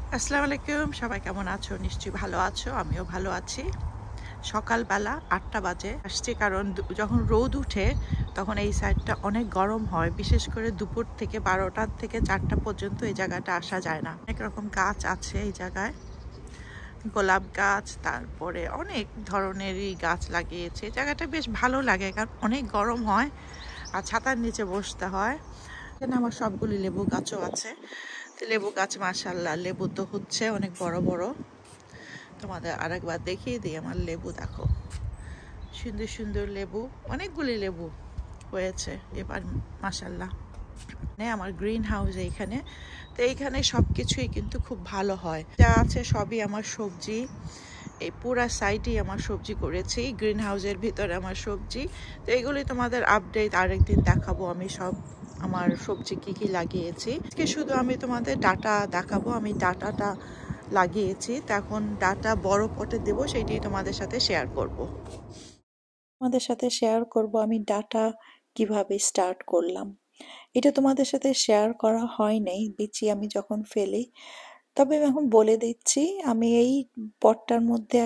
আসসালামু আলাইকুম, সবাই কেমন আছো? নিশ্চয়ই ভালো আছো, আমিও ভালো আছি। সকালবেলা 8টা বাজে আসছি, কারণ যখন রোদ উঠে তখন এই সাইডটা অনেক গরম হয়, বিশেষ করে দুপুর থেকে 12টা থেকে 4টা পর্যন্ত এই জায়গাটা আসা যায় না। অনেক রকম গাছ আছে এই জায়গায়, গোলাপ গাছ, তারপরে অনেক ধরনেরই গাছ লাগিয়েছে। এই জায়গাটা বেশ ভালো লাগে, কারণ অনেক গরম হয় আর ছাতার নিচে বসতে হয়। এখানে আমার সবগুলি লেবু গাছও আছে। লেবু গাছ মাশাআল্লাহ, লেবু তো হচ্ছে অনেক বড় বড়। তোমাদের আরেকবার দেখিয়ে দিই, আমার লেবু দেখো, সুন্দর সুন্দর লেবু, অনেকগুলি লেবু হয়েছে এবার মাশাআল্লাহ। আমার গ্রিন হাউস এইখানে, তো এইখানে সব কিছুই কিন্তু খুব ভালো হয়, যা আছে সবই আমার সবজি। এই পুরা সাইডই আমার সবজি করেছি, গ্রিন হাউসের ভিতরে আমার সবজি। তো এইগুলি তোমাদের আপডেট আরেকদিন দেখাবো, আমি সব আমার সবজি কি কি লাগিয়েছি। আজকে শুধু আমি তোমাদের ডাটা দেখাবো, আমি ডাটাটা লাগিয়েছি। তো এখন ডাটা বড় পটে দেবো, সেইটাই তোমাদের সাথে শেয়ার করব। তোমাদের সাথে শেয়ার করব আমি ডাটা কিভাবে স্টার্ট করলাম। এটা তোমাদের সাথে শেয়ার করা হয় নাই বিচি আমি যখন ফেলি, তবে আমি এখন বলে দিচ্ছি। আমি এই পটটার মধ্যে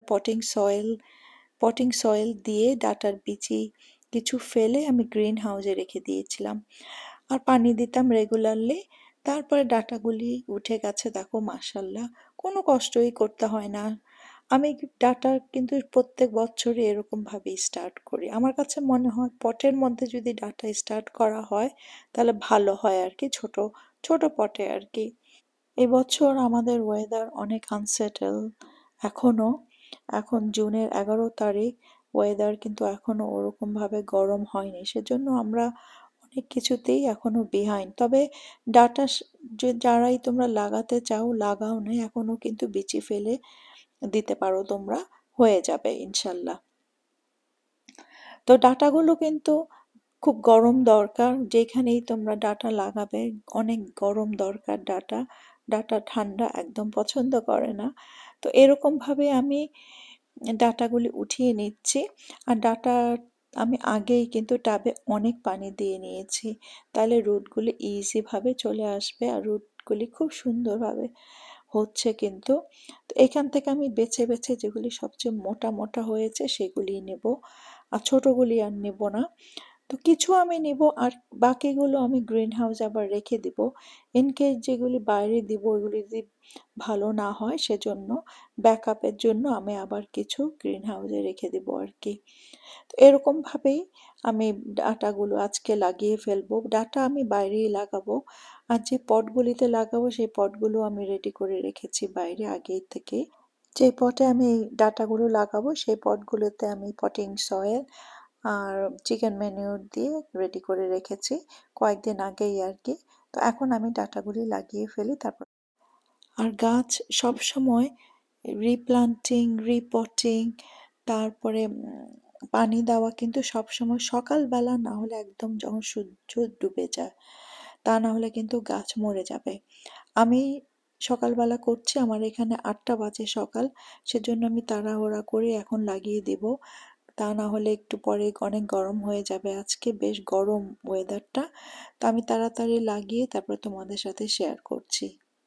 পটিং সয়েল দিয়ে ডাটার বিচি কিছু ফেলে আমি গ্রিন হাউসে রেখে দিয়েছিলাম, আর পানি দিতাম রেগুলারলি। তারপরে ডাটাগুলি উঠে গেছে, দেখো মাশাল্লাহ, কোনো কষ্টই করতে হয় না। আমি ডাটা কিন্তু প্রত্যেক বছরই এরকম ভাবেই স্টার্ট করি। আমার কাছে মনে হয় পটের মধ্যে যদি ডাটা স্টার্ট করা হয় তাহলে ভালো হয় আর কি, ছোট ছোট পটে আর কি। এবছর আমাদের ওয়েদার অনেক আনসেটেল এখনো। এখন জুনের 11 তারিখ, ওয়েদার কিন্তু এখনো ওরকম ভাবে গরম হয়নি, সেজন্য আমরা অনেক কিছুতেই এখনো বিহাইন্ড। তবে ডাটা যারাই তোমরা লাগাতে চাও লাগাও না, এখনো কিন্তু বিচি ফেলে দিতে পারো তোমরা, হয়ে যাবে ইনশাল্লাহ। তো ডাটাগুলো কিন্তু খুব গরম দরকার, যেখানেই তোমরা ডাটা লাগাবে অনেক গরম দরকার। ডাটা ডাটা ঠান্ডা একদম পছন্দ করে না। তো এরকম ভাবে আমি ডাটাগুলি উঠিয়ে নিচ্ছি। আর ডাটা আমি আগেই কিন্তু টাবে অনেক পানি দিয়ে নিয়েছি, তাহলে রুটগুলি ইজিভাবে চলে আসবে, আর রুটগুলি খুব সুন্দরভাবে হচ্ছে কিন্তু। তো এখান থেকে আমি বেছে বেছে যেগুলি সবচেয়ে মোটা মোটা হয়েছে সেগুলি নেব, আর ছোটগুলি আর নেব না। তো কিছু আমি নিব, আর বাকিগুলো আমি গ্রিন হাউস আবার রেখে দিব, ইনকেস যেগুলি বাইরে দিব ওইগুলি যদি ভালো না হয়, সেজন্য ব্যাকআপের জন্য আমি আবার কিছু গ্রিন হাউসে রেখে দিব আর কি। তো এরকম ভাবেই আমি ডাটাগুলো আজকে লাগিয়ে ফেলবো। ডাটা আমি বাইরেই লাগাবো, আর যে পটগুলিতে লাগাবো সেই পটগুলো আমি রেডি করে রেখেছি বাইরে আগেই থেকে। যে পটে আমি এই ডাটাগুলো লাগাবো সেই পটগুলোতে আমি পটিং সয়েল আর চিকেন ম্যানিউর দিয়ে রেডি করে রেখেছি কয়েকদিন আগেই আর কি। তো এখন আমি ডাটাগুলি লাগিয়ে ফেলি তারপর। আর গাছ সব সময় রিপ্লান্টিং, রিপটিং, তারপরে পানি দেওয়া কিন্তু সব সময় সকালবেলা, না হলে একদম যখন সূর্য ডুবে যায়, তা না হলে কিন্তু গাছ মরে যাবে। আমি সকালবেলা করছি, আমার এখানে 8টা বাজে সকাল, সেজন্য আমি তাড়াহুড়া করে এখন লাগিয়ে দেব, তা না হলে একটু পরে অনেক গরম হয়ে যাবে। আজকে বেশ গরম ওয়েদারটা, তো আমি তাড়াতাড়ি লাগিয়ে তারপর তোমাদের সাথে শেয়ার করছি।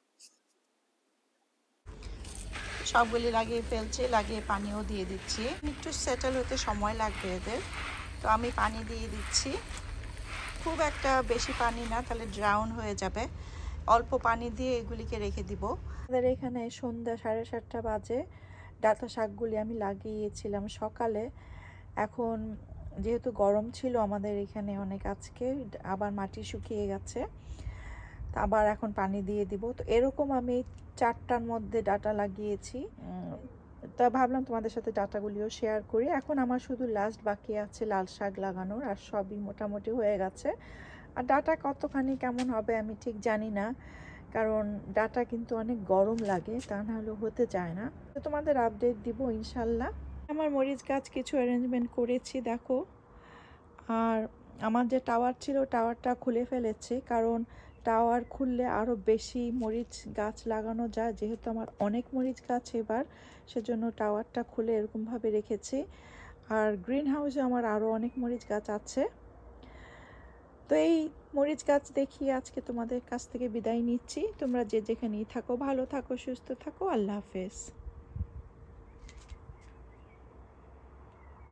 সবগুলি লাগিয়ে ফেলছি, লাগিয়ে পানিও দিয়ে দিচ্ছি। একটু সেটেল হতে সময় লাগবে এদের, তো আমি পানি দিয়ে দিচ্ছি। খুব একটা বেশি পানি না, তাহলে ড্রাউন হয়ে যাবে। অল্প পানি দিয়ে এগুলিকে রেখে দিব। আমাদের এখানে সন্ধ্যা 7:30 বাজে। ডাঁটা শাকগুলি আমি লাগিয়েছিলাম সকালে। এখন যেহেতু গরম ছিল আমাদের এখানে অনেক, আজকে আবার মাটি শুকিয়ে গেছে, আবার এখন পানি দিয়ে দিব। তো এরকম আমি 4টার মধ্যে ডাটা লাগিয়েছি। তা ভাবলাম তোমাদের সাথে ডাটাগুলিও শেয়ার করি। এখন আমার শুধু লাস্ট বাকি আছে লাল শাক লাগানোর, আর সবই মোটামুটি হয়ে গেছে। আর ডাটা কতখানি কেমন হবে আমি ঠিক জানি না, কারণ ডাটা কিন্তু অনেক গরম লাগে, তা না হলে হতে চায় না। তো তোমাদের আপডেট দিব ইনশাল্লাহ। আমার মরিচ গাছ কিছু অ্যারেঞ্জমেন্ট করেছি দেখো। আর আমার যে টাওয়ার ছিল টাওয়ারটা খুলে ফেলেছি, কারণ টাওয়ার খুললে আরও বেশি মরিচ গাছ লাগানো যায়। যেহেতু আমার অনেক মরিচ গাছ এবার, সেজন্য টাওয়ারটা খুলে এরকমভাবে রেখেছি। আর গ্রিন হাউসে আমার আরও অনেক মরিচ গাছ আছে। তো এই মরিচ গাছ দেখিয়ে আজকে তোমাদের কাছ থেকে বিদায় নিচ্ছি। তোমরা যে যেখানেই থাকো ভালো থাকো, সুস্থ থাকো। আল্লাহ হাফেজ।